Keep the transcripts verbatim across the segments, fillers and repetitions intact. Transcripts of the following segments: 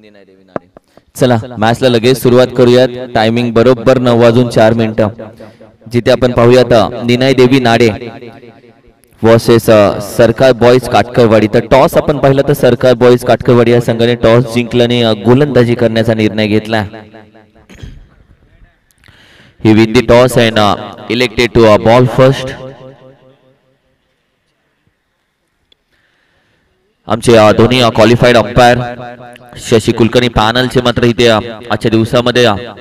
चला मॅचला लगेच सुरुवात करूयात. टायमिंग बरोबर नऊ वाजून चार मिनिटं, जिथे आपण पाहूयात निनाय देवी नाडे वर्सेस सरकार बॉयज काटकरवाडी. तर टॉस आपण पाहिलं तर सरकार बॉयज काटकरवाडी या संघाने टॉस जिंकल्याने गोलंदाजी करण्याचा निर्णय घेतला. He win the toss and elected to a ball first. आमचे दोन्ही क्वालिफाईड अंपायर शशी कुलकर्णी पॅनलचे मात्र इथे आजच्या दिवसामध्ये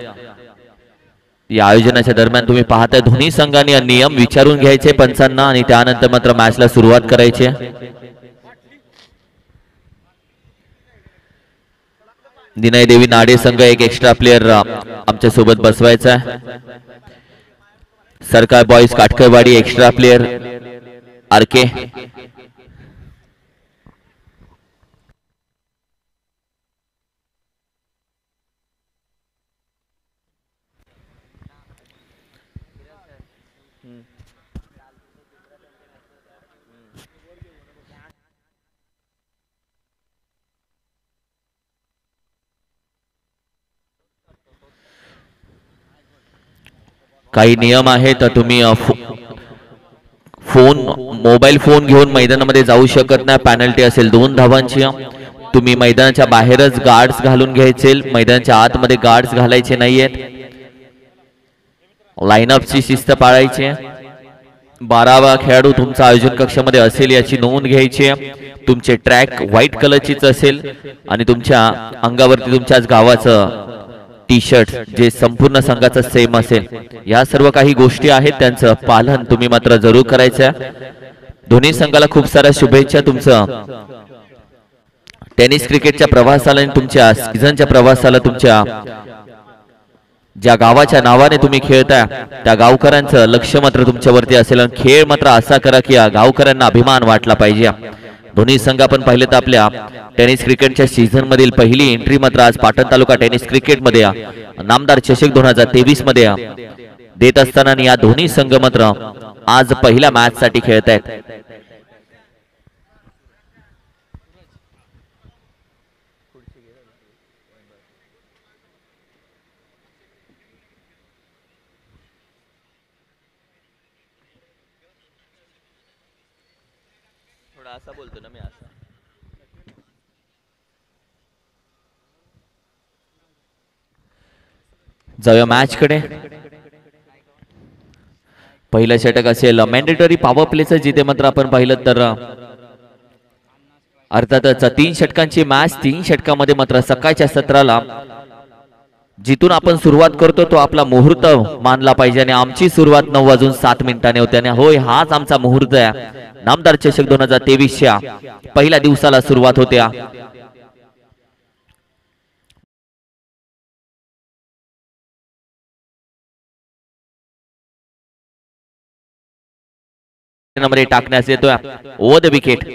या आयोजनाच्या दरम्यान तुम्ही पाहताय दोन्ही संघांनी नियम विचारून घ्यायचे पंचांना आणि त्यानंतर मात्र मॅचला सुरुवात करायची. निनाय देवी नाडे संघ एक एक्स्ट्रा प्लेयर आमच्या सोबत बसवायचा आहे. Sarkar Boys Katkarwadi extra player R. K नियम आहेत, तुम्ही फोन मोबाईल फोन घेऊन मैदानामध्ये जाऊ शकत नाही. पेनल्टी असेल दोन धावांची. तुम्ही मैदानाच्या बाहेरच गार्ड्स घालून घ्यायचे, मैदानाच्या आतमध्ये गार्ड्स घालायचे नाहीयेत. लाईनअपची शिस्त पाळायची. बारावा खेळाडू तुमचा आयोजन कक्षामध्ये असेल याची नोंद घ्यायची. तुमचे ट्रॅक व्हाईट कलरचीच असेल आणि तुमच्या अंगावरती तुमच्याच गावाचं टी शर्ट जे संपूर्ण संघाचं सेम असेल. या सर्व काही गोष्टी आहेत, त्यांचं पालन तुम्ही मात्र जरूर करायचं. दोन्ही संघाला खूप साऱ्या शुभेच्छा. तुमचं टेनिस क्रिकेटच्या प्रवासाला आणि तुमच्या सीझनच्या प्रवासाला तुमच्या ज्या गावाच्या नावाने तुम्ही खेळताय त्या गावकऱ्यांचं लक्ष मात्र तुमच्यावरती असेल. आणि खेळ मात्र असा करा की या गावकऱ्यांना अभिमान वाटला पाहिजे. दोन्ही संघ आपण पाहिले तर आपल्या टेनिस क्रिकेटच्या सीझन मधील पहिली एंट्री मात्र आज पाटण तालुका टेनिस क्रिकेट मध्ये नामदार चषक दोन हजार तेवीस मध्ये देत असताना या दोन्ही संघ मात्र आज पहिल्या मॅच साठी खेळत आहेत. असा बोलतो ना मी असं. जाऊया मॅच कडे. पहिलं षटक असेल मॅन्डेटरी पॉवर प्लेचं, जिथे मात्र आपण पाहिलं तर अर्थातच तीन षटकांची मॅच. तीन षटकामध्ये मात्र सकाळच्या सत्राला जिथून आपण सुरुवात करतो तो आपला मुहूर्त मानला पाहिजे आणि आमची सुरुवात नऊ वाजून सात मिनिटांनी होते. आणि होय, हाच आमचा मुहूर्त आहे. नामदार चषक दोन हजार तेवीसच्या पहिल्या दिवसाला सुरुवात होत्या. नंबर टाकण्यास येतोय ओव्हर द विकेट.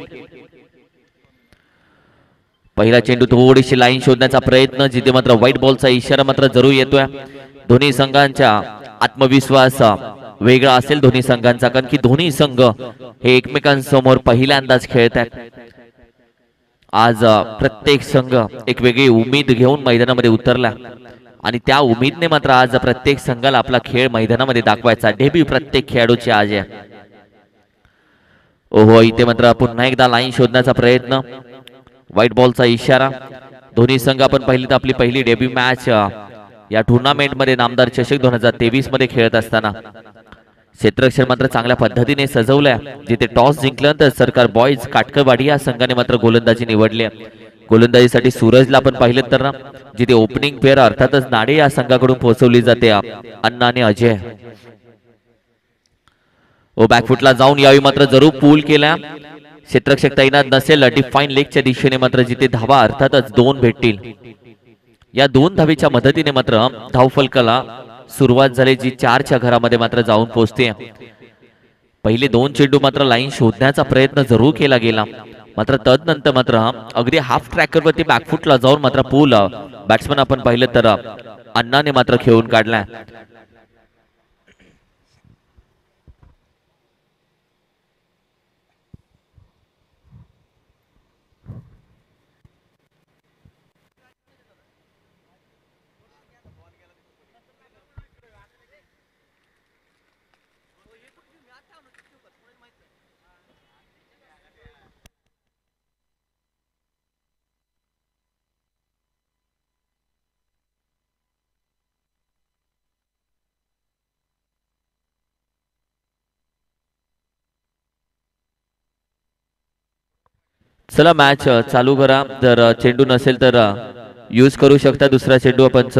पहिला चेंडू थोडीशी लाईन शोधण्याचा प्रयत्न, जिथे मात्र व्हाईट बॉलचा इशारा मात्र जरूर येतोय. दोन्ही संघांचा आत्मविश्वास वेगळा असेल दोन्ही संघांचा, कारण की दोन्ही संघ हे एकमेकांसमोर पहिल्यांदाच खेळत आहेत. आज प्रत्येक संघ एक वेगळी उमेद घेऊन मैदानामध्ये उतरला आणि त्या उमेदने मात्र आज प्रत्येक संघाला आपला खेळ मैदानामध्ये दाखवायचा. डेब्यू प्रत्येक खेळाडूची आज आहे. ओहो, इथे मात्र पुन्हा एकदा लाईन शोधण्याचा प्रयत्न, व्हाईट बॉलचा इशारा. दोन्ही संघ आपण पाहिली तर आपली पहिली डेब्यू मॅच या टुर्नामेंट मध्ये नामदार चषक दोन हजार तेवीस मध्ये खेळत असताना क्षेत्ररक्षण मात्र चांगल्या पद्धतीने सजवलंय. जिथे टॉस जिंकल्यानंतर सरकार बॉयज काटकरवाडी या संघाने मात्र गोलंदाजी निवडली. गोलंदाजीसाठी सूरजला आपण पाहिलं तर जिथे ओपनिंग पेअर अर्थातच नाडे या संघाकडून पोहोचवली जाते अण्णा आणि अजय. ओ बॅकफुटला जाऊन यावी मात्र जरूर पूल केला. क्षेत्ररक्षक तैनात नसेल डिफाईन लेगच्या दिशेने मात्र जिथे धावा अर्थातच दोन भेटतील. या दोन धावेच्या मदतीने मात्र धावफलकाला सुरुवात झाली, जी चारच्या घरामध्ये मात्र जाऊन पोहोचते. पहिले दोन चेंडू मात्र लाईन शोधण्याचा प्रयत्न जरूर केला गेला, मात्र तदनंतर मात्र अगदी हाफ ट्रॅकरवरती बॅकफुटला जाऊन मात्र पूल बॅट्समन आपण पाहिलं तर अण्णाने मात्र खेळून काढला. चला मॅच चालू करा. जर चेंडू नसेल तर यूज करू शकता दुसरा चेंडू पंच.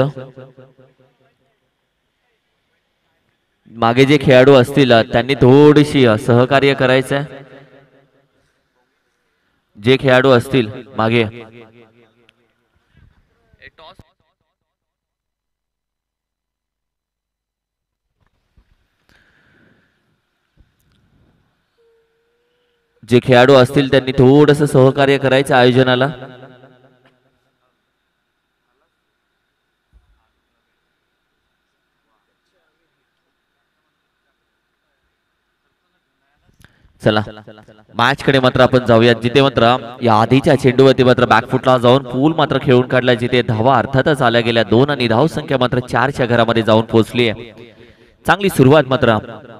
मागे जे खेळाडू असतील त्यांनी थोडीशी सहकार्य करायचं. जे खेळाडू असतील मागे जे खेळाडू असतील त्यांनी थोडंसं सहकार्य करायचं आयोजनाला. चला मॅच कडे मात्र आपण जाऊया, जिथे मात्र या आधीच्या चेंडूवरती मात्र बॅकफुटला जाऊन पूल मात्र खेळून काढला, जिथे धावा अर्थातच आल्या गेल्या दोन आणि धाव संख्या मात्र चारच्या घरामध्ये जाऊन पोहोचली आहे. चांगली सुरुवात मात्र.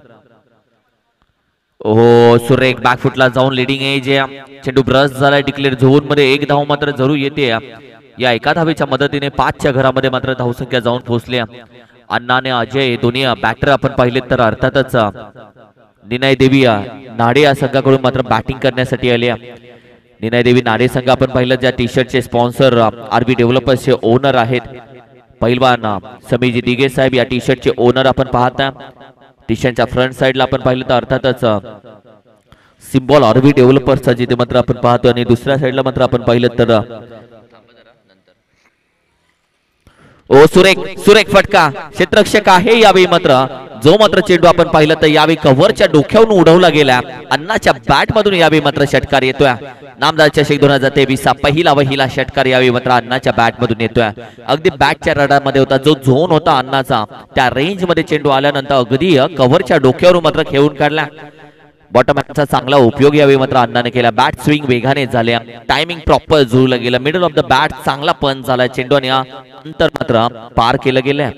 हो सुरेख बॅकफुटला जाऊन लिडिंग एज चेंडू ब्रश झालाय डिक्लेअर झोन मध्ये. एक धाव मात्र जरूर येते. या एका धावेच्या मदतीने पाचच्या घरामध्ये मात्र धावसंख्या जाऊन पोहोचल्या. अण्णा आणि अजय दोन्ही बॅटर आपण पाहिले तर अर्थातच निनाय देवी नाडे या संघाकडून मात्र बॅटिंग करण्यासाठी आले. निनाय देवी नाडे संघ आपण पाहिलं ज्या टी शर्टचे स्पॉन्सर आरबी डेव्हलपर्सचे ओनर आहेत. पहिलवान समीजी दिगे साहेब या टी शर्टचे ओनर आपण पाहता. टी शर्टच्या फ्रंट साइडला आपण पाहिलं तर अर्थातच सिम्बॉल आरबी डेव्हलपर्सचा जिथे मात्र आपण पाहतो, आणि दुसऱ्या साइडला मात्र आपण पाहिलं तर ओ सुरेख सुरेख फटका क्षेत्ररक्षक आहे यावेळी मात्र. जो मात्र चेंडू आपण पाहिलं तर यावेळी कव्हरच्या डोक्यावरून उडवला गेला. अण्णाच्या बॅट मधून यावेळी मात्र षटकार येतोय. नामदार चषक दोन हजार तेवीस चा पहिला वहिला षटकार यावेळी मात्र अण्णाच्या बॅट मधून येतोय. अगदी बॅटच्या रडारमध्ये होता जो झोन होता अण्णाचा, त्या रेंज मध्ये चेंडू आल्यानंतर अगदी कव्हरच्या डोक्यावरून मात्र खेळून काढला. बॉटम हॅन्डचा चांगला उपयोग यावेळी मात्र अण्णाने केला. बॅट स्विंग वेगाने झाल्या, टायमिंग प्रॉपर जुळलं गेलं. मिडल ऑफ द बॅट चांगला पंच झाला. चेंडू आणि अंतर मात्र पार केलं गेलं.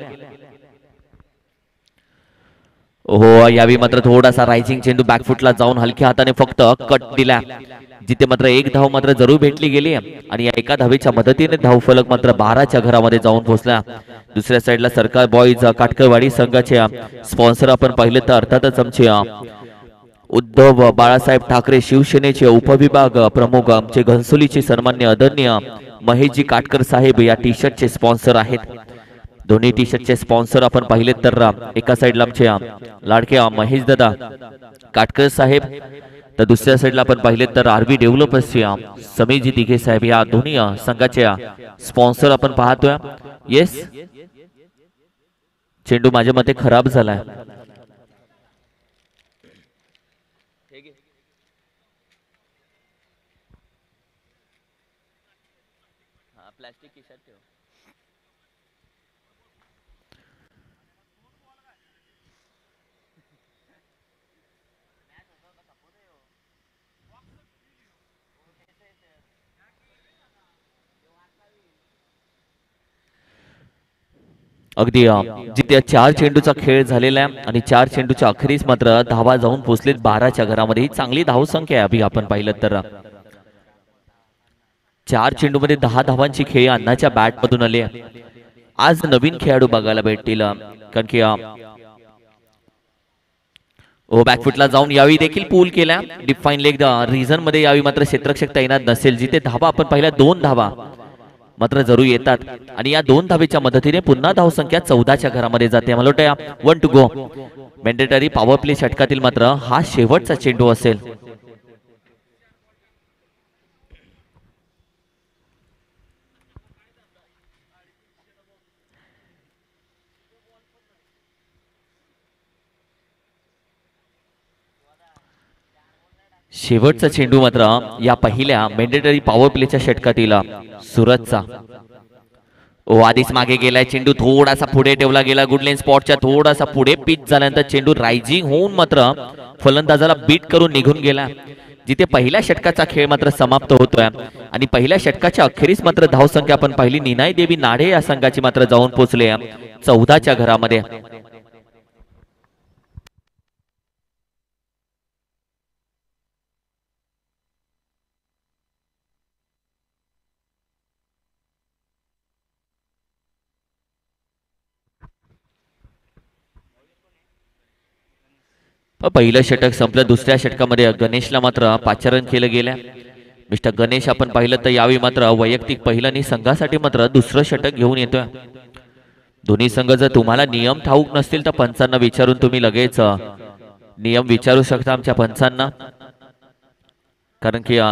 हो यावेळी मात्र थोडासा रायझिंग चेंडू बॅकफुटला जाऊन हलक्या हाताने फक्त कट दिला, जिथे मात्र एक धाव मात्र जरूर भेटली गेली. आणि या एका धावेच्या मदतीने धाव फलक मात्र बाराच्या घरामध्ये जाऊन पोहोचला. दुसऱ्या साईडला सरकार बॉईज काटकरवाडी संघाचे स्पॉन्सर आपण पाहिले तर अर्थातच आमचे उद्धव बाळासाहेब ठाकरे शिवसेनेचे उपविभाग प्रमुख आमचे घनसोलीचे सन्मान्य आदरणीय महेशजी काटकर साहेब या टी शर्टचे स्पॉन्सर आहेत. दोन्ही टी शर्टचे स्पॉन्सर आपण पाहिले तर एका साइडला आमचे लाडके महेश दादा काटकर साहेब, तर दुसऱ्या साइडला आपण पाहिले तर आरबी डेव्हलपर्सचे समीरजी दिघे साहेब या दोन्ही संघाचे स्पॉन्सर आपण पाहतोय. येस चेंडू माझ्या मते खराब झालाय. अगदी जिथे चार चेंडूचा खेळ झालेला आहे आणि चार चेंडूच्या अखेरीस मात्र धावा जाऊन पोहोचलेत बाराच्या घरामध्ये. ही चांगली धाव संख्या आहे. अभि आपण पाहिलं तर चार चेंडू मध्ये दहा धावांची खेळी अण्णाच्या बॅट मधून आली. आज नवीन खेळाडू बघायला भेटतील, कारण की ओ बॅकफुटला जाऊन यावेळी देखील पूल केला. डिफाईन लेग रिझन मध्ये यावेळी मात्र क्षेत्ररक्षक तैनात नसेल, जिथे धावा आपण पाहिल्या दोन धावा मात्र जरूर येतात. आणि या दोन धावेच्या मदतीने पुन्हा धाव संख्या चौदाच्या घरामध्ये जाते. मला वाटतं one two go mandatory power play षटकातील मात्र हा शेवटचा चेंडू असेल. शेवटचा चेंडू मात्र या पहिल्या मॅन्डेटरी पॉवर प्लेच्या षटकातील सुरतचा. ओ आधीच मागे गेलाय चेंडू, थोडासा पुढे ठेवला गेला. गुडलेन स्पॉटच्या थोडासा पुढे पिच झाल्यानंतर चेंडू रायझिंग होऊन मात्र फलंदाजाला बीट करून निघून गेला, जिथे पहिल्या षटकाचा खेळ मात्र समाप्त होतोय. आणि पहिल्या षटकाच्या अखेरीस मात्र धावसंख्या आपण पाहिली निनाय देवी नाडे या संघाची मात्र जाऊन पोहोचले चौदाच्या घरामध्ये. पहिलं षटक संपलं. दुसऱ्या षटकामध्ये गणेशला मात्र पाचारण केलं गेलं. मिस्टर गणेश आपण पाहिलं तर यावेळी मात्र वैयक्तिक पहिलं आणि संघासाठी मात्र दुसरं षटक घेऊन येतोय. दोन्ही संघ जर तुम्हाला नियम ठाऊक नसतील तर पंचांना विचारून तुम्ही लगेच नियम विचारू शकता आमच्या पंचांना, कारण की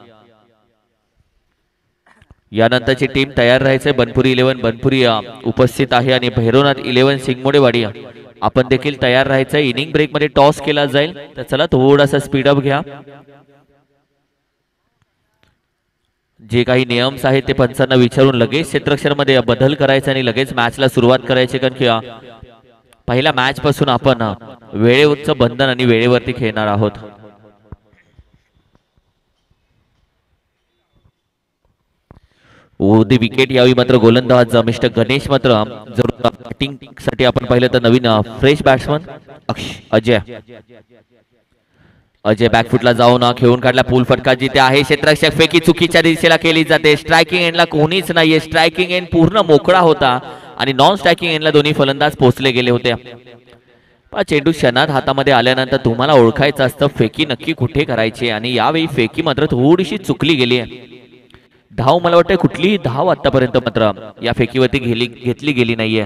यानंतरची टीम तयार राहायचंय. बनपुरी इलेव्हन बनपुरी उपस्थित आहे आणि भैरवनाथ इलेव्हन सिंगमोडेवाडी आपण देखील तयार राहायचंय. इनिंग ब्रेक मध्ये टॉस केला जाईल, तर चला थोडासा स्पीडअप घ्या. जे काही नियम्स आहेत ते पंचांना विचारून लगेच क्षेत्ररक्षणामध्ये बदल करायचा आणि लगेच मॅचला सुरुवात करायची, कारण की पहिल्या मॅच पासून आपण वेळेवरचं बंधन आणि वेळेवरती खेळणार आहोत. ओदी विकेट यावी मात्र गोलंदाज मिस्टर गणेश मात्र जरूर बॅटिंग साठी आपण पाहिलं तर नवीन फ्रेश बॅट्समन अजय अजय बॅकफुटला जाऊन खेळून काढला. पूल फटका जिथे आहे. क्षेत्ररक्षक फेकी चुकीच्या दिशेला केली जाते. स्ट्रायकिंग एंडला कोणीच नाहीये. स्ट्रायकिंग एंड पूर्ण मोकळा होता आणि नॉन स्ट्रायकिंग एंडला दोन्ही फलंदाज पोहोचले गेले होते. चेंडू क्षणात हातामध्ये आल्यानंतर तुम्हाला ओळखायचं असतं फेकी नक्की कुठे करायची, आणि यावेळी फेकी मात्र थोडीशी चुकली गेली आहे. धाव मला वाटतं कुठलीही धाव आतापर्यंत मात्र या फेकीवरती गेली घेतली गेली नाहीये.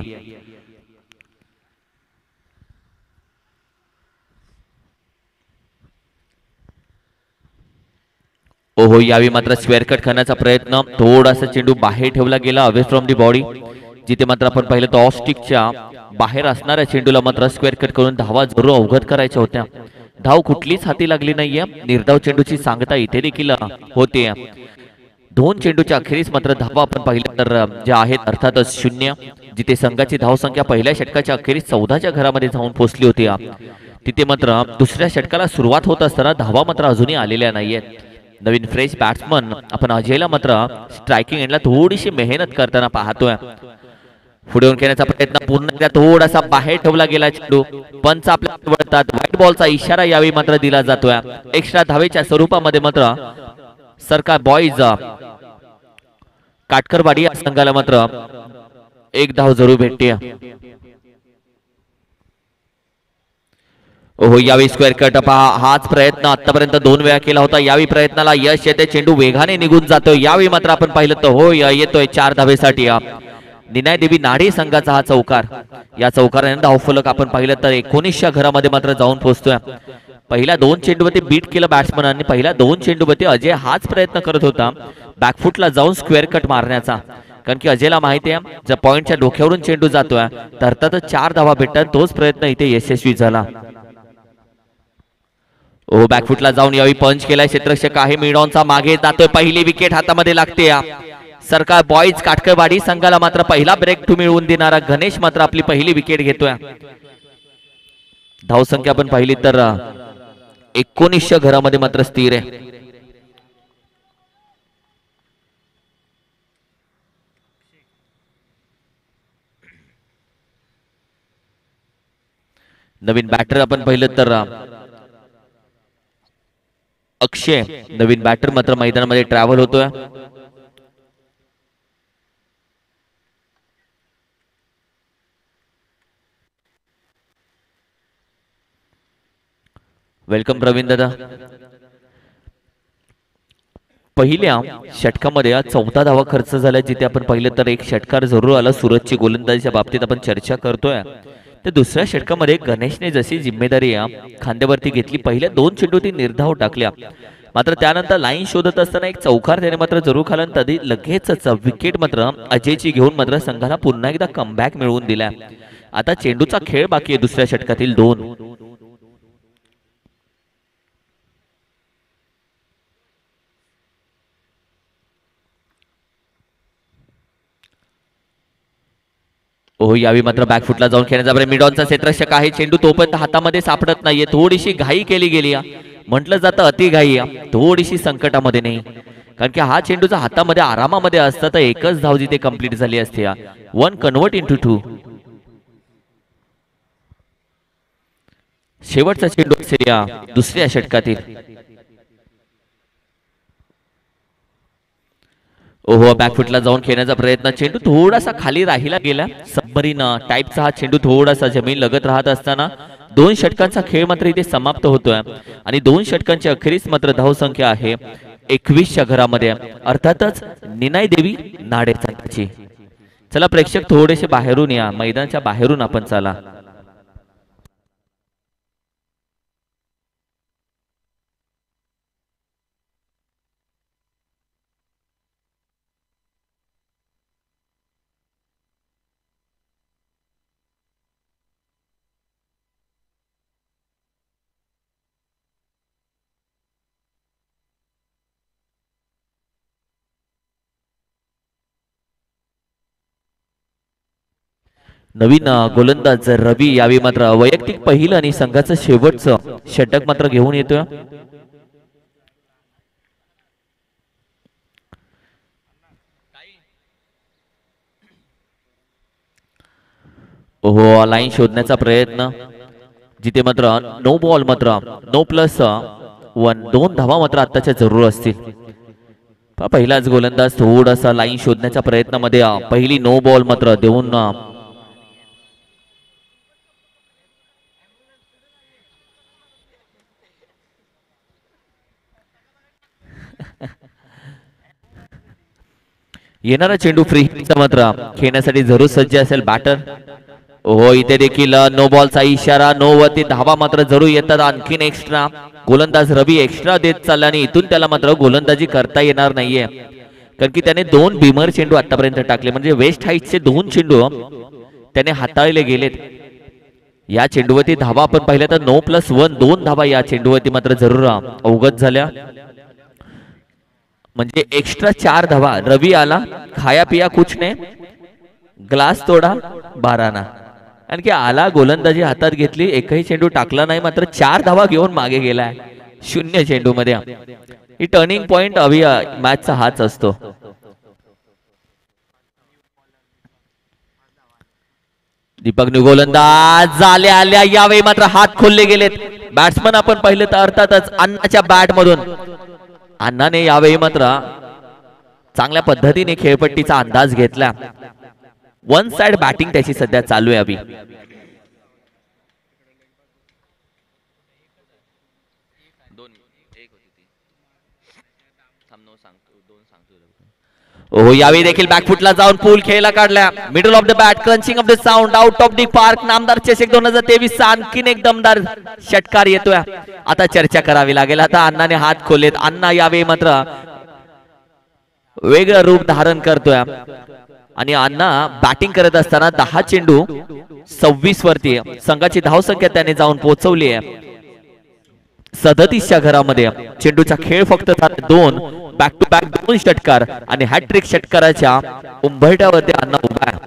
ओहो, यावेळी मात्र स्क्वेअर कट करण्याचा प्रयत्न. थोडासा चेंडू बाहेर ठेवला गेला अवे फ्रॉम दी बॉडी, जिथे मात्र आपण पाहिलं तर ऑफ स्टिकच्या बाहेर असणाऱ्या चेंडूला मात्र स्क्वेअर कट करून धावा जरूर अवघत करायच्या होत्या. धाव कुठलीच हाती लागली नाहीये. निर्धाव चेंडूची सांगता इथे देखील होते. दोन चेंडूच्या अखेरीस मात्र धावा आपण पाहिलं तर ज्या आहेत अर्थातच शून्य, जिथे संघाची धावसंख्या पहिल्या षटकाच्या अखेरीस चौदाच्या घरामध्ये जाऊन पोहोचली होती, तिथे मात्र दुसऱ्या षटकाला सुरुवात होत असताना धावा मात्र अजूनही आलेल्या नाहीयेत. नवीन फ्रेश बॅट्समन आपण अजयला मात्र स्ट्रायकिंग एंडला थोडीशी मेहनत करताना पाहतोय. पुढे खेळण्याचा प्रयत्न पूर्ण थोडासा बाहेर ठेवला गेला चेंडू. पंच आपल्याला वळतात. व्हाईट बॉलचा इशारा यावेळी मात्र दिला जातोय. एक्स्ट्रा धावेच्या स्वरूपामध्ये मात्र सरकार बॉईज काटकरवाडी या संघाला मात्र एक धाव जरूर भेटते. ओहो, यावेळी स्क्वेअर कट पहा. हाच प्रयत्न आतापर्यंत दोन वेळा केला होता. यावेळी प्रयत्नाला यश येते. चेंडू वेगाने निघून जातोय. यावेळी मात्र आपण पाहिलं तर हो येतोय चार धावेसाठी निनाय देवी नाडी संघाचा हा चौकार. या चौकाराने धावफलक आपण पाहिलं तर एकोणीसच्या घरामध्ये मात्र जाऊन पोहोचतोय. पहिल्या दोन चेंडूवरती बीट केलं बॅट्समनांनी. पहिल्या दोन चेंडूवरती अजय हाच प्रयत्न करत होता बॅकफुटला जाऊन स्क्वेअर कट मारण्याचा, कारण की अजयला माहिती आहे जर पॉइंटच्या डोक्यावरून चेंडू जातोय तर अर्थातच चार धावा भेटतात. तोच प्रयत्न इथे यशस्वी झाला. ओ बॅकफुटला जाऊन यावेळी पंच केलाय क्षेत्ररक्षक आहे. मिडॉनचा मागे जातोय. पहिली विकेट हातामध्ये लागते. सरकार बॉईज काटकरवाडी संघाला मात्र पहिला ब्रेक टू मिळवून देणारा गणेश मात्र आपली पहिली विकेट घेतोय. धावसंख्या आपण पाहिली तर एकोणीसच्या घरामध्ये मात्र स्थिर आहे. नवीन बॅटर आपण पाहिलं तर अक्षय नवीन बॅटर मात्र मैदानामध्ये ट्रॅव्हल होतोय. वेलकम प्रवीण दादा. पहिल्या षटकामध्ये चौदा धावा खर्च झाला, जिथे आपण पाहिलं तर एक षटकार जरूर आला. सूरजची गोलंदाजीच्या बाबतीत आपण चर्चा करतोय. तर दुसऱ्या षटकामध्ये गणेशने जशी जिम्मेदारी खांद्यावरती घेतली, पहिल्या दोन चेंडूती निर्धाव टाकल्या, मात्र त्यानंतर लाईन शोधत असताना एक चौकार त्याने मात्र जरूर खाला. तरी लगेचच विकेट मात्र अजयची घेऊन मात्र संघाला पुन्हा एकदा कमबॅक मिळवून दिला. आता चेंडूचा खेळ बाकी आहे दुसऱ्या षटकातील दोन. ओह, यावेळी मात्र बॅकफुटला जाऊन खेळण्याचा मिडॉनचा क्षेत्ररक्षक आहे. चेंडू तोपर्यंत हातामध्ये सापडत नाहीये. थोडीशी घाई केली गेली. म्हटलं जातं अति घाई थोडीशी संकटामध्ये नाही, कारण की हा चेंडूचा हातामध्ये आरामामध्ये असता तर एकच धाव जिथे कंप्लीट झाली असते. One convert into two. शेवटचा चेंडू असेल या दुसऱ्या षटकातील. ओहो, बॅकफुटला जाऊन खेळण्याचा प्रयत्न. चेंडू थोडासा खाली राहिला गेला. सबमरीन टाईपचा हा चेंडू थोडासा जमीन लगत राहत असताना दोन षटकांचा खेळ मात्र इथे समाप्त होतोय आणि दोन षटकांच्या अखेरीस मात्र धावसंख्या आहे एकवीसच्या घरामध्ये, अर्थातच निनाय देवी नाडे संघाची. चला प्रेक्षक थोडेसे बाहेरून या, मैदानाच्या बाहेरून आपण चला. नवीन गोलंदाज रवी यावेळी मात्र वैयक्तिक पहिलं आणि संघाचं शेवटचं षटक मात्र घेऊन येतोय. हो, लाईन शोधण्याचा प्रयत्न, जिथे मात्र नो बॉल मात्र नो प्लस वन, दोन धावा मात्र आताच्या जरूर असतील. पहिलाच गोलंदाज थोडासा लाईन शोधण्याच्या प्रयत्नामध्ये पहिली नो बॉल मात्र देऊन येणारा चेंडू फ्री हिटचा मात्र खेळण्यासाठी जरूर सज्ज असेल बॅटर. हो, इथे देखील नो बॉलचा इशारा, नो वरती धावा मात्र जरूर येतात. आणखीन एक्स्ट्रा गोलंदाज रवी एक्स्ट्रा देत चालला आणि इथून त्याला मात्र गोलंदाजी करता येणार नाहीये, कारण की त्याने दोन भीमर चेंडू आतापर्यंत टाकले, म्हणजे वेस्ट हाईटचे दोन चेंडू त्याने हाताळले गेलेत. या चेंडूवरती धावा आपण पाहिल्या तर नो प्लस वन, दोन धावा या चेंडूवरती मात्र जरूर अवगत झाल्या, म्हणजे एक्स्ट्रा चार धावा. रवी आला, खाया पिया कुछ ने, ग्लास तोडा बाराना. आणखी आला, गोलंदाजी हातात घेतली, एकही चेंडू टाकला नाही, मात्र चार धावा घेऊन मागे गेलाय शून्य चेंडू मध्ये. ही टर्निंग पॉइंट अभि मॅचचा हाच असतो. दीपक न्यू गोलंदाज आल्या आल्या यावेळी मात्र हात खोलले गेलेत. बॅट्समन आपण पाहिलं तर अर्थातच अण्णाच्या बॅट मधून अण्णाने यावेळी मात्र चांगल्या पद्धतीने खेळपट्टीचा अंदाज घेतला. वन साइड बॅटिंग त्याची सध्या चालू आहे. अभि हो, यावेळी देखील बॅकफुटला जाऊन पूल खेळला काढला. Middle of the bat, crunching of the sound, out of the park. नामदार चषक दोन हजार तेवीस चा आणखीन एक दमदार षटकार येतोय. आता चर्चा करावी लागेल. आता अण्णाने हात खोलेत. अण्णा यावेळी मात्र वेगळं रूप धारण करतोय आणि अण्णा बॅटिंग करत असताना दहा चेंडू सव्वीस वरती संघाची धावसंख्या त्याने जाऊन पोहोचवली आहे सदतीसच्या घरामध्ये. चेंडूचा खेळ फक्त दोन, बॅक टू बॅक दोन षटकार आणि हॅट्रिक षटकाराच्या उंबरठ्यावरती अण्णा उभा आहे.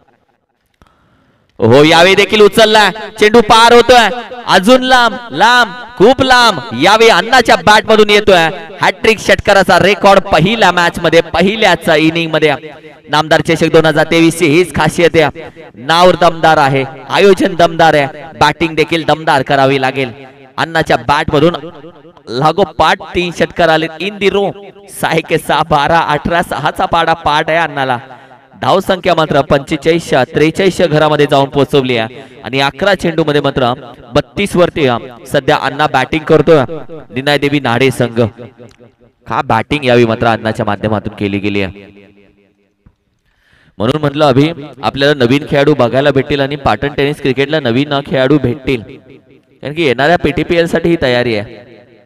हो, यावेळी देखील उचलला, चेंडू पार होतोय, अजून लांब लांब खूप लांब. यावेळी अण्णाच्या बॅट मधून येतोय हॅट्रिक षटकाराचा रेकॉर्ड पहिल्या मॅच मध्ये, पहिल्याच इनिंग मध्ये. नामदार चषक दोन हजार तेवीस ची हीच खासियत आहे. नाव दमदार आहे, आयोजन दमदार आहे, बॅटिंग देखील दमदार करावी लागेल. अण्णाच्या बॅट मधून लागोपाठ तीन षटकार आले इन दी रो. सहा के सहा, बारा, अठरा, सहाचा पाडा पाठ आहे अण्णाला. धाव संख्या मात्र पंचेचाळीस त्रेचाळीस घरामध्ये जाऊन पोहोचवली आहे आणि अकरा चेंडू मध्ये मात्र बत्तीस वरती सध्या अण्णा बॅटिंग करतोय. निनाय देवी नाडे संघ का बॅटिंग यावी मात्र अण्णाच्या माध्यमातून केली गेली आहे. म्हणून म्हटलं अभि, आपल्याला नवीन खेळाडू बघायला भेटतील आणि पाटण टेनिस क्रिकेटला नवीन खेळाडू भेटतील, कारण की येणाऱ्या पीटीपीएल साठी ही तयारी आहे.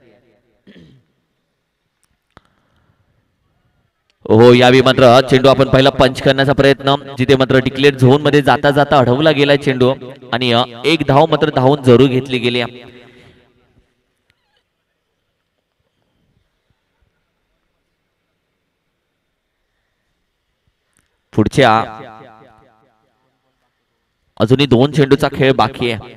हो, यावेळी मात्र चेंडू आपण पहिला पंच करण्याचा प्रयत्न, जिथे मात्र डिक्लेअर झोन मध्ये जाता जाता अडवला गेला चेंडू आणि एक धाव मात्र धावून जरूर घेतली गेली. पुढच्या अजूनही दोन चेंडूचा खेळ बाकी आहे.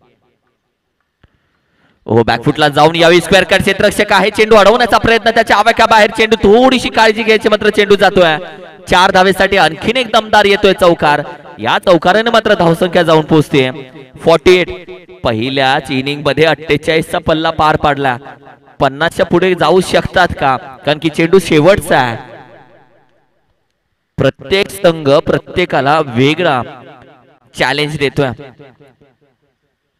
हो, बॅकफुटला जाऊन यावेळी स्क्वेअर कट क्षेत्ररक्षक आहे, चेंडू अडवण्याचा प्रयत्न, त्याच्या आवाक्या बाहेर चेंडू, थोडीशी काळजी घ्यायची मात्र चेंडू जातोय. चार धावेसाठी आणखीन एक दमदार येतोय चौकार. या चौकाराने मात्र धावसंख्या जाऊन पोहोचते अठ्ठेचाळीस. पहिल्याच इनिंग मध्ये अठ्ठेचाळीस चा पल्ला पार पाडला. पन्नासच्या पुढे जाऊ शकतात का, कारण की चेंडू शेवटचा आहे. प्रत्येक संघ प्रत्येकाला वेगळा चॅलेंज देतोय.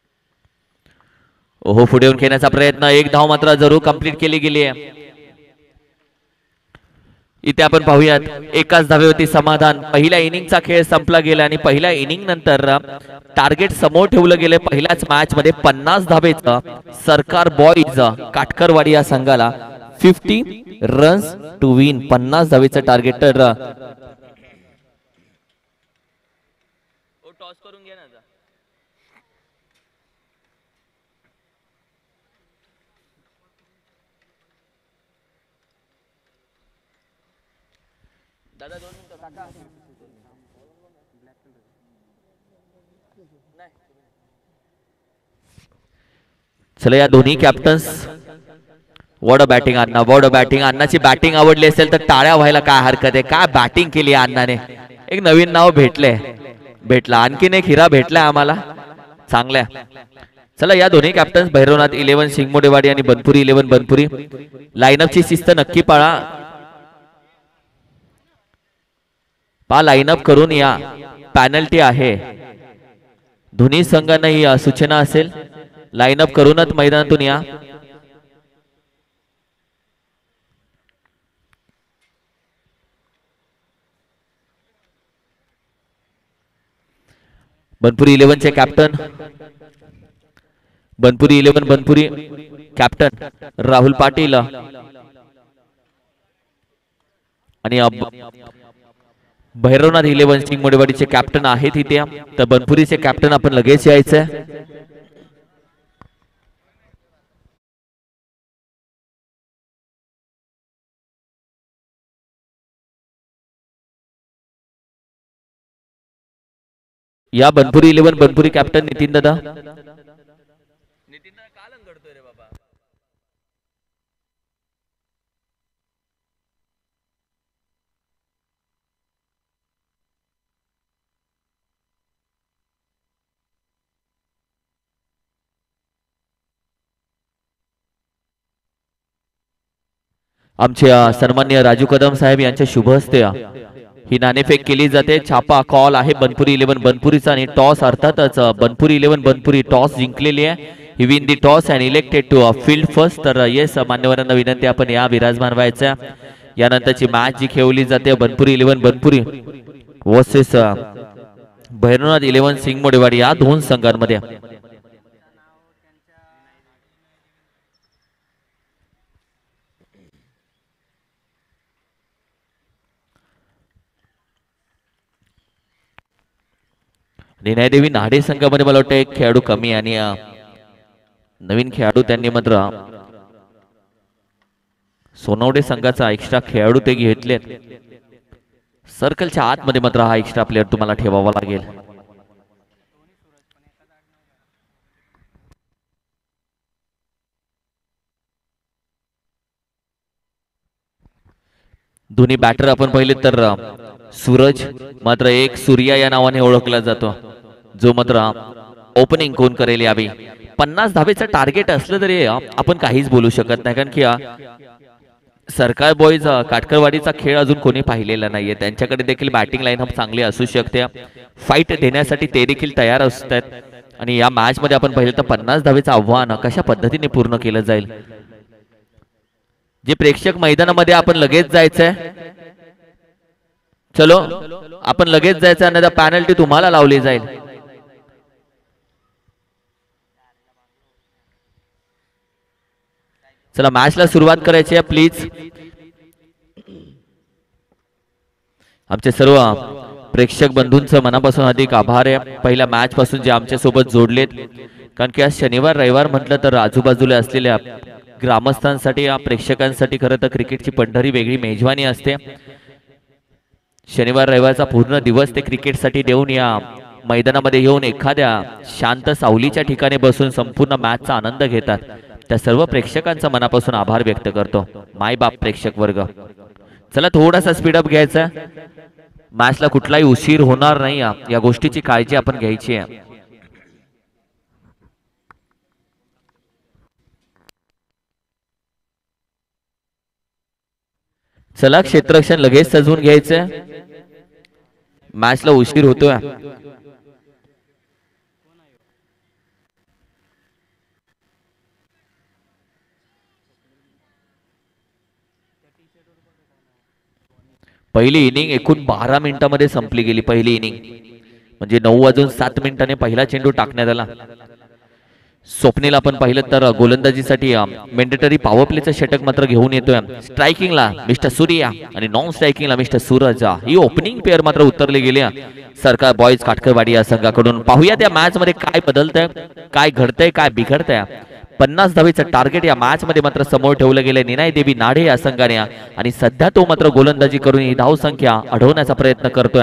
ओहो, पुढे येऊन खेळण्याचा प्रयत्न, एक धाव मात्र जरूर कंप्लीट केली गेली आहे. इथे आपण पाहूयात एकाच धावेवरती समाधान. पहिल्या इनिंगचा खेळ संपला गेला आणि पहिल्या इनिंग नंतर टार्गेट समोर ठेवलं गेलं. पहिल्याच मॅच मध्ये पन्नास धावेचं सरकार बॉईज काटकरवाडी या संघाला फिफ्टी रन्स टू विन. पन्नास धावेचं टार्गेट. तर टॉस करून घे ना. दादा दोन मिनिटं काका. चला या दोन्ही captains. What batting Anna, what batting. अण्णाची बॅटिंग आवडली असेल तर टाळ्या व्हायला काय हरकत आहे. काय बॅटिंग केली अण्णाने. एक नवीन नाव भेटले भेटला आणखीन एक हिरा भेटलाय आम्हाला. चांगल्या. चला या दोन्ही कॅप्टन्स भैरवनाथ इलेव्हन शिंगमोडेवाडी आणि बनपुरी इलेव्हन बनपुरी लाईनअपची शिस्त नक्की पाळा. पा लाईनअप करून या. पॅनल्टी आहे. दोन्ही संघांना ही सूचना असेल. लाईनअप करूनच मैदानातून या. Banpuri eleven captain Banpuri eleven Banpuri captain Rahul Patil आणि भैरवनाथ इलेव्हन सिंगमोडेवाडीचे कॅप्टन आहेत इथे. तर बनपुरीचे कॅप्टन आपण लगेच यायचंय. या बनपुरी इलेव्हन बनपुरी कॅप्टन नितीन दादा. आमचे सन्मान्य राजू कदम साहेब यांच्या शुभ हस्ते ही नाणेफेक केली जाते. छापा कॉल आहे बनपुरी इलेव्हन बनपुरीचा आणि टॉस अर्थातच बनपुरी इलेव्हन बनपुरी टॉस जिंकलेली आहे. ही win the toss and elected to field first. तर येस मान्यवरांना विनंती आपण या विराजमान व्हायचं. यानंतरची मॅच जी खेळवली जाते Banpuri eleven Banpuri versus Bhairavnath eleven Singmodewadi या दोन संघांमध्ये. निनायदेवी नाडे संघामध्ये मला वाटतं एक खेळाडू कमी आणि नवीन खेळाडू त्यांनी मात्र सोनवडे संघाचा एक्स्ट्रा खेळाडू ते घेतलेत. सर्कलच्या आतमध्ये मात्र हा एक्स्ट्रा प्लेअर तुम्हाला ठेवावा लागेल. दोन्ही बॅटर आपण पाहिले तर सूरज मात्र एक सूर्या या नावाने ओळखला जातो जो मात्र ओपनिंग कोण करेल यावी. पन्नास धावेचं टार्गेट असलं तरी आपण काहीच बोलू शकत नाही कारण की सरकार बॉईज काटकरवाडीचा खेळ अजून कोणी पाहिलेला नाहीये. त्यांच्याकडे देखील बॅटिंग लाईनअप चांगली असू शकते. फाईट देण्यासाठी ते देखील तयार असतात आणि या मॅच मध्ये आपण पाहिलं तर पन्नास धावेचं आव्हान कशा पद्धतीने पूर्ण केलं जाईल. जे प्रेक्षक मैदानामध्ये आपण लगेच जायचंय. चलो आपण लगेच जायचं आणि पॅनल्टी तुम्हाला लावली जाईल. चला मॅचला सुरुवात करायची आहे प्लीज. आमचे सर्व प्रेक्षक बंधूंचं मनापासून अधिक आभार आहे पहिल्या मॅच पासून जे आमच्या सोबत जोडलेत. कारण की आज शनिवार रविवार म्हटलं तर आजूबाजूला असलेल्या ग्रामस्थांसाठी या प्रेक्षकांसाठी खरं तर क्रिकेटची पंढरी वेगळी मेजवानी असते. शनिवार रविवारचा पूर्ण दिवस ते क्रिकेटसाठी देऊन या मैदानामध्ये येऊन एखाद्या शांत सावलीच्या ठिकाणी बसून संपूर्ण मॅचचा आनंद घेतात. त्या सर्व प्रेक्षकांचा मनापासून आभार व्यक्त करतो. माय बाप प्रेक्षक वर्ग. चला थोडासा स्पीडअप घ्यायचा. मॅचला कुठलाही उशीर होणार नाही या गोष्टीची काळजी आपण घ्यायची आहे. चला क्षेत्ररक्षण लगेच सजवून घ्यायचंय. मॅचला उशीर होतोय. पहिली इनिंग एकूण बारा मिनिटांमध्ये संपली गेली. पहिली इनिंग म्हणजे नऊ वाजून सात मिनिटांनी पहिला चेंडू टाकण्यात आला. स्वप्नील आपण पाहिलं तर गोलंदाजीसाठी मेंडेटरी पॉवर प्लेचं षटक मात्र घेऊन येतोय. स्ट्रायकिंगला मिस्टर सूर्या आणि नॉन स्ट्रायकिंगला मिस्टर सूरज. ही ओपनिंग पेअर मात्र उतरले गेले सरकार बॉयज काटकरवाडी या संघाकडून. पाहूया त्या मॅच मध्ये काय बदलतंय, काय घडतंय, काय बिघडतंय. पन्नास धावेचं टार्गेट या मॅच मध्ये मात्र समोर ठेवलं गेलं निनाय देवी नाडे या संघाने आणि सध्या तो मात्र गोलंदाजी करून ही धाव संख्या अडवण्याचा प्रयत्न करतोय.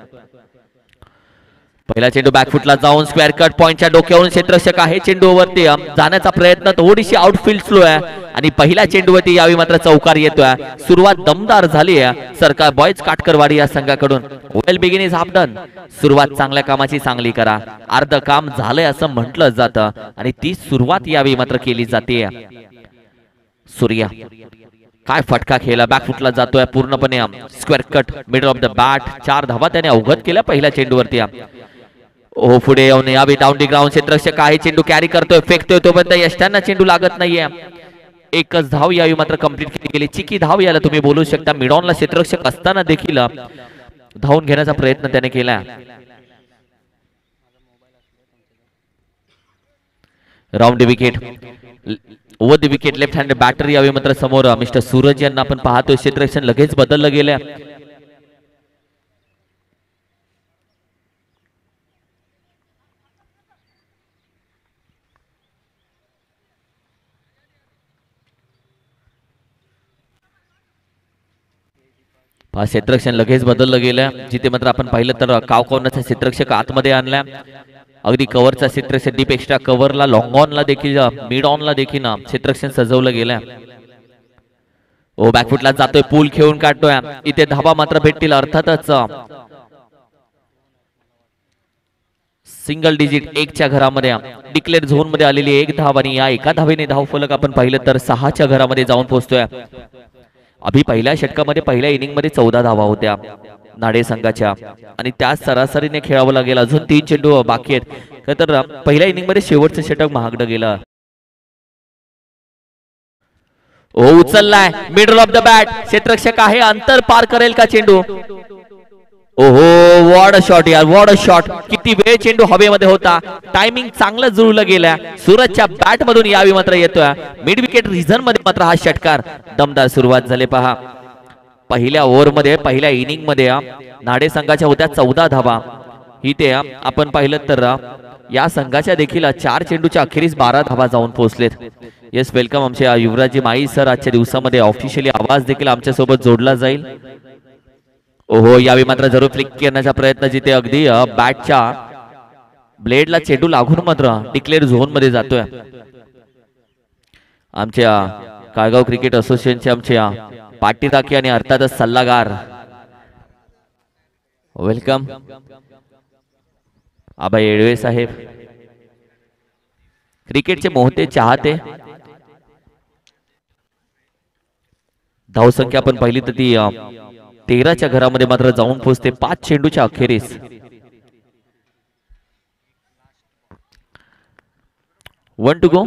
पहिला चेंडू बॅकफुटला जाऊन स्क्वेअर कट पॉइंटच्या डोक्यावरून क्षेत्ररक्षक आहे. चेंडूवरती जाण्याचा प्रयत्न थोडीशी आउटफील्ड स्लो आहे आणि पहिल्या चेंडूवरती यावी मात्र चौकार येतोय. सुरुवात दमदार झाली आहे सरकार बॉयज काटकरवाडी या संघाकडून. Well begin is half done. सुरुवात चांगल्या कामाची चांगली करा. अर्ध काम झालंय असं म्हटलं जातं आणि ती सुरुवात यावी मात्र केली जाते. सूर्या काय फटका खेळला, बॅकफुटला जातोय पूर्णपणे square cut middle of the bat. चार धावा त्याने अवघत केल्या पहिल्या चेंडूवरती. ओ पुढे येऊन यावी डाऊन डी ग्राउंड. क्षेत्ररक्षक आहे, चेंडू कॅरी करतोय, फेकतोय तोपर्यंत यष्टांना चेंडू लागत नाहीये. एकच धाव यावी मात्र कंप्लीट केली गेली. चिकी धाव याला तुम्ही बोलू शकता. मिडॉनला क्षेत्ररक्षक असताना देखील धावून घेण्याचा प्रयत्न त्याने केला. Round wicket over the wicket left hand batter यावी मात्र समोर मिस्टर सूरज यांना आपण पाहतोय. क्षेत्ररक्षण लगेच बदललं गेलं. क्षेत्ररक्षण लगेच बदललं गेलं. जिथे मात्र आपण पाहिलं तर काव कॉर्नरचा क्षेत्ररक्षक आतमध्ये आणला. अगदी कव्हरचा क्षेत्ररक्षक डीप एक्स्ट्रा कव्हरला लॉंग ऑनला देखील मिड ऑनला देखील क्षेत्ररक्षण सजवलं गेलं. ओ बॅकफुटला जातोय, पूल खेळून काढतोय. इथे धाबा मात्र भेटतील अर्थातच. सिंगल डिजिट एकच्या घरामध्ये डिक्लेअर झोन मध्ये आलेली एक धाव आणि या एका धावेने धाव फलक आपण पाहिलं तर सहाच्या घरामध्ये जाऊन पोहोचतोय. अभि पहिल्या षटकामध्ये पहिल्या इनिंग मध्ये चौदा धावा होत्या नाडे संघाच्या आणि त्याच सरासरीने खेळावं लागेल. अजून तीन चेंडू बाकी आहेत. तर पहिल्या इनिंग मध्ये शेवटचं षटक महागडं गेलं. ओ उचललाय मिडल ऑफ द बॅट. क्षेत्ररक्षक आहे, अंतर पार करेल का चेंडू. ओहो वॉट अ शॉट यार, वॉट अ शॉट. किती वेळ चेंडू हवेमध्ये होता. टायमिंग चांगलं जुळलं गेलं. सूरजच्या बॅट मधून यावी मात्र येतोय. मिड विकेट रिझन मध्ये मात्र हा षटकार. दमदार सुरुवात झाली पहा. पहिल्या ओव्हर मध्ये पहिल्या इनिंग मध्ये नाडे संघाच्या होत्या चौदा धावा. इथे आपण पाहिलं तर या संघाच्या देखील चार चेंडूच्या अखेरीस बारा धावा जाऊन पोहोचलेत. येस वेलकम आमचे युवराजी माई सर. आजच्या दिवसामध्ये ऑफिशियली आवाज देखील आमच्या सोबत जोडला जाईल. ओहो यावी मात्र जरूर फ्लिक करण्याचा प्रयत्न जिथे अगदी बॅटच्या ब्लेडला चेंडू लागून मात्र डिक्लेअर झोन मध्ये जातोय. आमच्या काळगाव क्रिकेट असोसिएशनचे आमच्या पाटीराखी आणि अर्थातच सल्लागार वेलकम आबा येडवे साहेब. क्रिकेटचे मोहते चाहते. धावसंख्या आपण पाहिली तर ती तेराच्या घरामध्ये मात्र जाऊन पोहोचते पाच चेंडूच्या अखेरीस. One two go.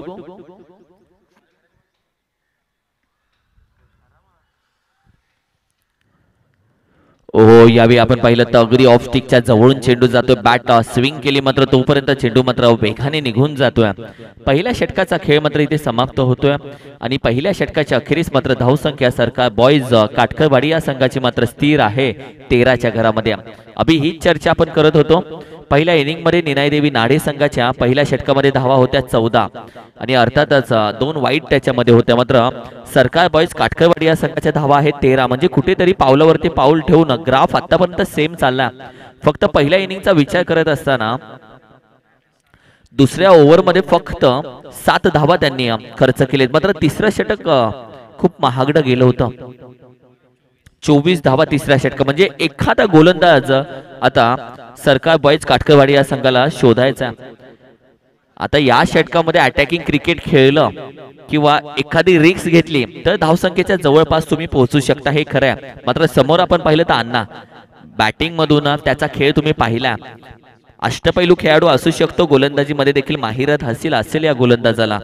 ओहो यावेळी आपण पाहिलं तर अगदी ऑफ स्टिकच्या जवळून चेंडू जातोय. बॅट स्विंग केली मात्र तोपर्यंत चेंडू मात्र वेगाने निघून जातोय. पहिल्या षटकाचा खेळ मात्र इथे समाप्त होतोय आणि पहिल्या षटकाच्या अखेरीस मात्र धावसंख्या सरकार बॉयज काटकरवाडी या संघाची मात्र स्थिर आहे तेराच्या घरामध्ये. अभि हीच चर्चा आपण करत होतो. पहिल्या इनिंग मध्ये निनाय देवी नाडे संघाच्या पहिल्या षटकामध्ये धावा होत्या चौदा आणि अर्थातच दोन वाईट त्याच्यामध्ये होत्या. मात्र सरकार बॉयज काटकरवाडी या संघाच्या धावा आहेत तेरा. म्हणजे कुठेतरी पावलावरती पाऊल ठेवून ग्राफ आतापर्यंत सेम चालला. फक्त पहिल्या इनिंगचा विचार करत असताना दुसऱ्या ओव्हर मध्ये फक्त सात धावा त्यांनी खर्च केलेत. मात्र तिसरं षटक खूप महागडं गेलं होतं. चोवीस धावा तिसऱ्या षटक. म्हणजे एखादा गोलंदाज आता सरकार बॉयज काटकरवाडी या संघाला शोधायचा. आता या षटकामध्ये अटॅकिंग क्रिकेट खेळलं किंवा एखादी रिक्स घेतली तर धावसंख्येच्या जवळपास तुम्ही पोहोचू शकता, हे खरं आहे. मात्र समोर आपण पाहिलं तर अण्णा बॅटिंग मधून त्याचा खेळ तुम्ही पाहिला. अष्टपैलू खेळाडू असू शकतो, गोलंदाजी मध्ये देखील माहिरत हासिल असेल या गोलंदाजाला.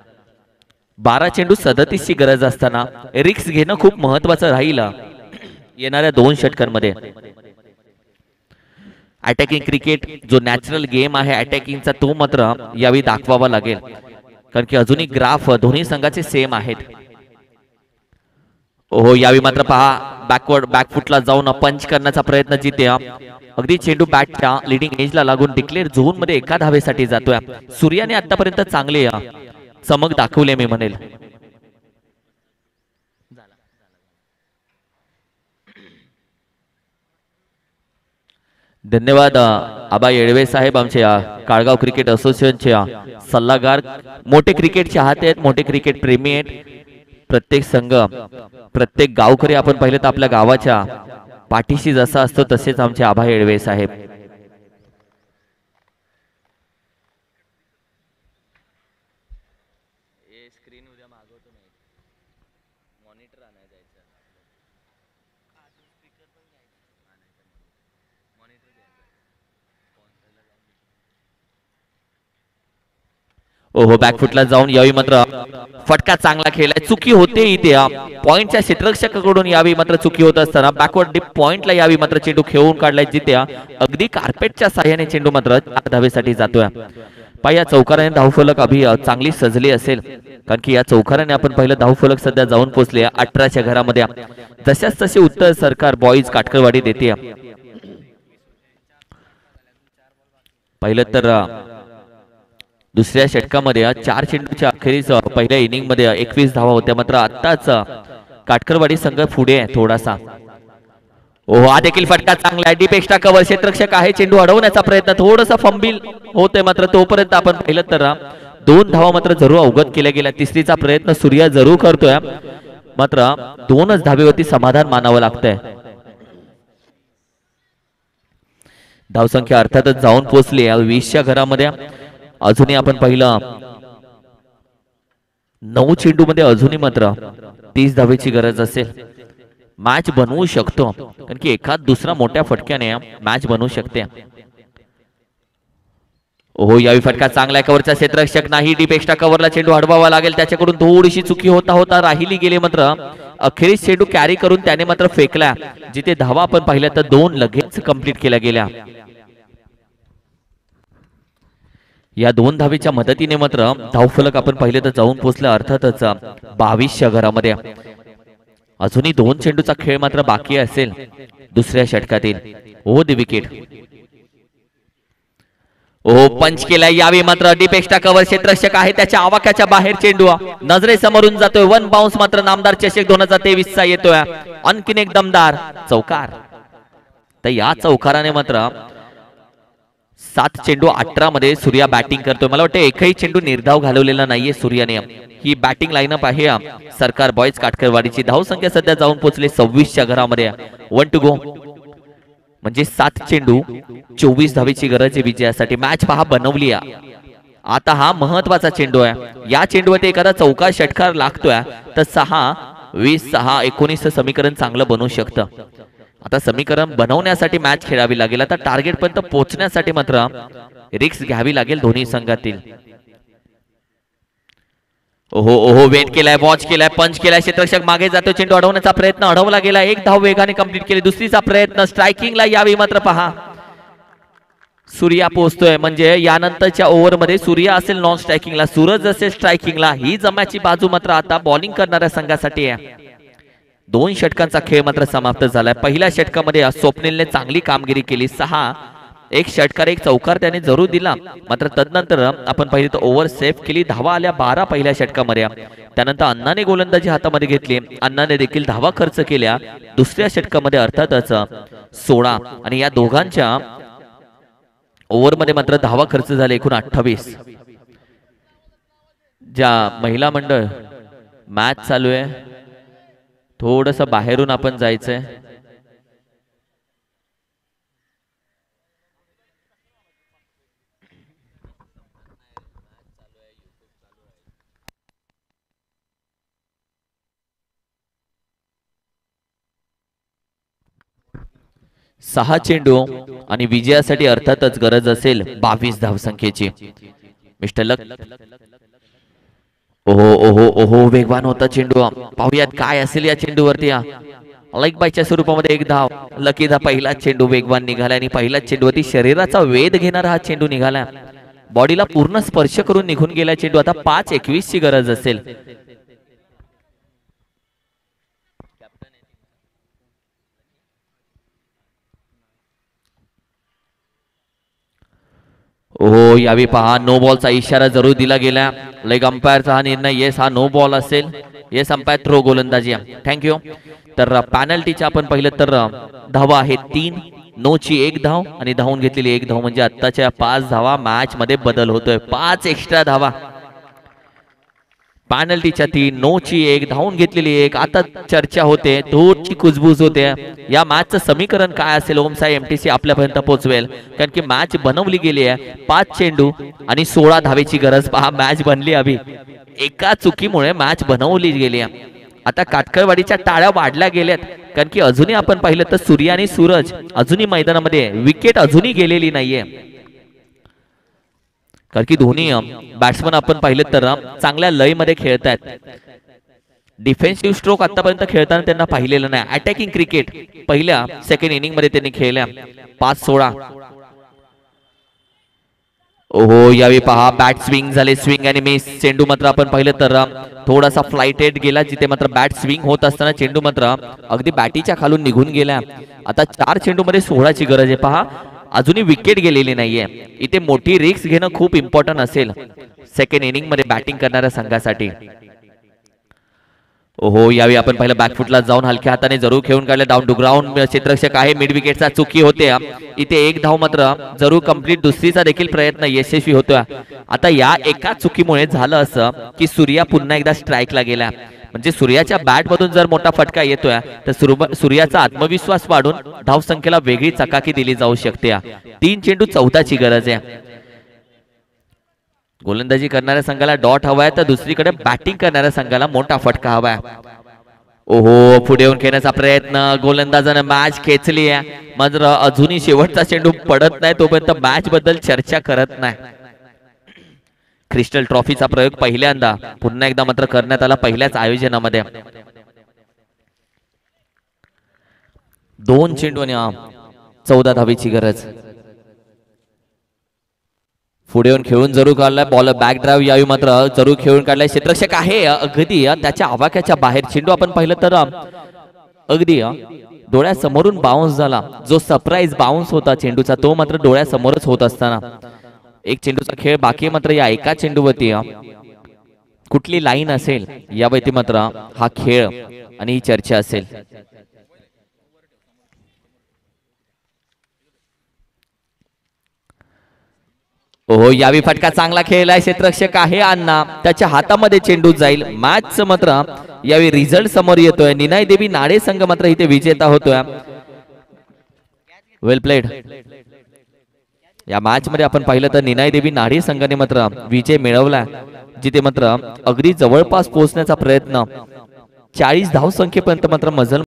बारा चेंडू सदतीस ची गरज असताना रिक्स घेणं खूप महत्वाचं राहील. येणाऱ्या दोन षटकांमध्ये अटॅकिंग क्रिकेट जो नॅचरल गेम आहे अटॅकिंगचा तो मात्र यावेळी दाखवावा लागेल, कारण की अजूनही ग्राफ दोन्ही संघाचे सेम आहेत. ओहो यावेळी मात्र पहा बॅकवर्ड बॅकफुटला जाऊन पंच करण्याचा प्रयत्न जिथे अगदी चेंडू बॅटच्या लिडिंग एजला लागून डिक्लेअर झोन मध्ये एका धावेसाठी जातोय. सूर्याने आतापर्यंत चांगले चमक दाखवले मी म्हणेल. धन्यवाद आबा येळवे साहेब, आमच्या काळगाव क्रिकेट असोसिएशनचे सल्लागार. मोठे क्रिकेट चाहते आहेत, मोठे क्रिकेट प्रेमी आहेत. प्रत्येक संघ प्रत्येक गावकरी आपण पाहिलं तर आपल्या गावाच्या पाठीशी जसा असतो तसेच आमचे आबा येळवे साहेब. ओहो बॅकफुटला जाऊन यावी मात्र फटका चांगला खेळलाय. चुकी होते इथे पॉइंटच्या क्षेत्ररक्षकाकडून यावी मात्र चुकी होत असताना बॅकवर्ड डीप पॉइंटला यावी मात्र चेंडू खेळून काढलाय जिथे अगदी कार्पेटच्या साह्याने चेंडू मात्र धावेसाठी जातोय. पाय या चौकाराने धावफलक अभि चांगली सजली असेल, कारण की या चौकाराने आपण पहिलं धावफलक सध्या जाऊन पोहोचले अठराच्या घरामध्ये. जशाच तसे उत्तर सरकार बॉईज काटकरवाडी देते. पहिलं तर दुसऱ्या षटकामध्ये चार चेंडूच्या अखेरीस पहिल्या इनिंग मध्ये एकवीस धावा होत्या, मात्र आताच काटकरवाडी संघ पुढे आहे थोडासा. ओह हा देखील फटका चांगला आहे. डीप एक्स्ट्रा कव्हर क्षेत्ररक्षक आहे, चेंडू अडवण्याचा प्रयत्न थोडासा फंबिल होते, मात्र तोपर्यंत आपण पाहिलं तर दोन धावा मात्र जरूर अवगत केल्या गेल्या. तिसरीचा प्रयत्न सूर्या जरूर करतोय, मात्र दोनच धावेवरती समाधान मानावं लागतंय. धावसंख्या अर्थातच जाऊन पोहोचली वीसच्या घरामध्ये. अजूनही आपण पाहिलं नऊ चेंडू मध्ये अजूनही मात्र तीस धावेची गरज असेल. मॅच बनवू शकतो, कारण की एखाद दुसरा मोठ्या फटक्याने मॅच बनवू शकते. ओहो यावी फटका चांगला कव्हरचा क्षेत्ररक्षक नाही. डीप एक्स्ट्रा कव्हरला चेंडू अडवावा लागेल, त्याच्याकडून थोडीशी चुकी होता होता राहिली गेली, मात्र अखेरीस चेंडू कॅरी करून त्याने मात्र फेकला. जिथे धावा आपण पाहिल्या तर दोन लगेच कंप्लीट केल्या गेल्या. या दोन धावेच्या मदतीने मात्र धावफलक आपण पाहिले तर जाऊन पोहोचलं अर्थातच बावीसच्या घरामध्ये. अजूनही दोन चेंडूचा खेळ मात्र बाकी असेल दुसऱ्या षटकातील. ओ दी विकेट. ओ पंच केलाय, यावे मात्र डीप एक्स्ट्रा कव्हर क्षेत्ररक्षक आहे त्याच्या आवाक्याच्या बाहेर चेंडू नजरेसमोरून जातोय. वन बाउन्स मात्र नामदार चषक दोन हजार तेवीस चा येतोय. आणखीन एक दमदार चौकार. तर या चौकाराने मात्र सात चेंडू अठरा मध्ये सूर्या बॅटिंग करतोय. मला वाटतं एकही चेंडू निर्धाव घालवलेला नाहीये सूर्याने. ही बॅटिंग लाईनअप आहे सरकार बॉईज काटकरवाडीची. धावसंख्या सध्या जाऊन पोहोचली सव्वीसच्या घरामध्ये. वन टू गो, म्हणजे सात चेंडू चोवीस धावेची गरज आहे विजयासाठी. मॅच पहा बनवली. आता हा महत्वाचा चेंडू आहे. या चेंडूवरती एखादा चौकार षटकार लागतोय तर सहा वीस सहा एकोणीस समीकरण चांगलं बनवू शकतं. आता समीकरण बनवण्यासाठी मॅच खेळावी लागेल. आता टार्गेट पर्यंत पोहोचण्यासाठी मात्र रिस्क घ्यावी लागेल दोन्ही संघातील. ओहो ओहो वेट केलाय, वॉच केलाय, पंच केलाय. क्षेत्ररक्षक मागे जातो, चेंडू अडवण्याचा प्रयत्न अडवला गेला. एक धाव वेगाने कंप्लीट केली. दुसरीचा प्रयत्न स्ट्रायकिंगला यावी, मात्र पहा सूर्या पोहोचतोय. म्हणजे यानंतरच्या ओव्हर मध्ये सूर्या असेल नॉन स्ट्रायकिंगला, सूरज असेल स्ट्रायकिंगला. ही जमाची बाजू मात्र आता बॉलिंग करणाऱ्या संघासाठी आहे. दोन षटकांचा खेळ मात्र समाप्त झालाय. पहिल्या षटकामध्ये स्वप्नीलने चांगली कामगिरी केली. सहा एक षटकार एक चौकार त्याने जरूर दिला, मात्र तदनंतर आपण पाहिजे तर ओव्हर सेफ केली. धावा आल्या बारा पहिल्या षटकामध्ये. त्यानंतर अण्णाने गोलंदाजी हातामध्ये घेतली. अण्णाने देखील धावा खर्च केल्या दुसऱ्या षटकामध्ये अर्थातच सोळा. आणि या दोघांच्या ओव्हर मध्ये मात्र धावा खर्च झाले एकूण अठ्ठावीस. ज्या महिला मंडळ मॅच चालू आहे, थोडस बाहेरून आपण जायचंय. सहा चेंडू आणि विजयासाठी अर्थातच गरज असेल बावीस धावसंख्येची. मिस्टर लक. ओहो ओहो ओहो वेगवान होता चेंडू. पाहूयात काय असेल या चेंडूवरती. लाईक बायच्या स्वरूपामध्ये एक धाव. लकीचा पहिला चेंडू वेगवान निघाला आणि पहिला चेंडूवरती शरीराचा वेध घेणारा हा चेंडू निघाला. बॉडीला पूर्ण स्पर्श करून निघून गेला चेंडू. आता पाच एकवीस ची गरज असेल. हो यावेळी पहा नो बॉलचा इशारा जरूर दिला गेला. लेग अंपायरचा हा निर्णय येस हा नो बॉल असेल. येस अंपायर थ्रो गोलंदाजी. थँक्यू. तर पॅनल्टीच्या आपण पाहिलं तर धावा आहे तीन, नो ची एक धाव आणि धावून घेतलेली एक धाव म्हणजे आत्ताच्या पाच धावा. मॅच मध्ये बदल होतोय. पाच एक्स्ट्रा धावा. पॅनल्टीच्या तीन, नो ची एक, धावून घेतलेली एक. आता चर्चा होते, थोडीशी कुजबूज होते या मॅचचं समीकरण काय असेल. ओमसाई एमटीसी आपल्यापर्यंत पोहोचवेल कारण की मॅच बनवली गेली आहे. पाच चेंडू आणि सोळा धावेची गरज. पहा मॅच बनली अभि. एका चुकीमुळे मॅच बनवली गेली आहे. आता काटकळवाडीच्या टाळ्या वाढल्या गेल्यात कारण की अजूनही आपण पाहिलं तर सूर्य आणि सूरज अजूनही मैदानामध्ये. विकेट अजूनही गेलेली नाहीये कारण की दोन्ही बॅट्समन आपण पाहिलं तर चांगल्या लय मध्ये खेळत आहेत. डिफेन्सिव्ह स्ट्रोक आतापर्यंत खेळताना त्यांना पाहिलेलं नाही. अटॅकिंग क्रिकेट पहिल्या सेकंड इनिंग मध्ये त्यांनी खेळल्या. पाच सोळा. ओहो यावेळी पहा बॅट स्विंग झाले. स्विंग आणि मिस. चेंडू मात्र आपण पाहिलं तर थोडासा फ्लाइटेड गेला जिथे मात्र बॅट स्विंग होत असताना चेंडू मात्र अगदी बॅटीच्या खालून निघून गेला. आता चार चेंडू मध्ये सोळाची गरज आहे. पहा अजूनही विकेट गेलेली नाहीये. इथे मोठी रिस्क घेणं खूप इम्पॉर्टंट असेल सेकंड इनिंग मध्ये बॅटिंग करणाऱ्या संघासाठी. ओहो यावेळी आपण पहिलं बॅकफुटला जाऊन हलक्या हाताने जरूर खेळून काढले. डाऊन टू ग्राउंड क्षेत्ररक्षक आहे. मिड विकेटचा चुकी होते. इथे एक धाव मात्र जरूर कंप्लीट. दुसरीचा देखील प्रयत्न यशस्वी होतोय. आता या एका चुकीमुळे झालं असं की सूर्या पुन्हा एकदा स्ट्राईकला गेला. म्हणजे सूर्याच्या बॅट मधून जर मोठा फटका येतोय तर सूर्याचा आत्मविश्वास वाढून धावसंख्येला वेगळी चकाकी दिली जाऊ शकते. तीन चेंडू चौदाची गरज आहे. गोलंदाजी करणाऱ्या संघाला डॉट हवाय तर दुसरीकडे बॅटिंग करणाऱ्या संघाला मोठा फटका हवाय. ओहो पुढे येऊन खेळण्याचा प्रयत्न. गोलंदाजाने मॅच खेचली आहे मात्र अजूनही शेवटचा चेंडू पडत नाही तोपर्यंत मॅच बद्दल चर्चा करत नाही. क्रिस्टल ट्रॉफीचा प्रयोग पहिल्यांदा पुन्हा एकदा मात्र करण्यात आला पहिल्याच आयोजनामध्ये. दोन चेंडू आणि चौदा धावेची गरज. पुढे येऊन खेळून जरूर काढलाय. बॉल बॅक ड्राईव्ह यावी मात्र जरूर खेळून काढलाय. क्षेत्ररक्षक आहे अगदी त्याच्या आवाक्याच्या बाहेर. चेंडू आपण पाहिलं तर अगदी डोळ्यासमोरून बाउन्स झाला. जो सरप्राईज बाउन्स होता चेंडूचा तो मात्र डोळ्यासमोरच होत असताना एक चेंडूचा खेळ बाकी. मात्र या एका चेंडूवरती कुठली लाईन असेल यावरती मात्र हा खेळ आणि ही चर्चा असेल. ओहो यावी फटका चांगला खेळलाय. क्षेत्ररक्षक आहे अण्णा त्याच्या हातामध्ये चेंडू जाईल. मॅच मात्र यावेळी रिझल्ट समोर येतोय. निनाय देवी नाडे संघ मात्र इथे विजेता होतोय. वेल प्लेड. या मॅच मध्ये आपण पाहिलं तर निनाय देवी नाडे संघाने मात्र विजय मिळवला जिथे मात्र अगदी जवळपास पोहोचण्याचा प्रयत्न चाळीस धाव संख्येपर्यंत मात्र मजल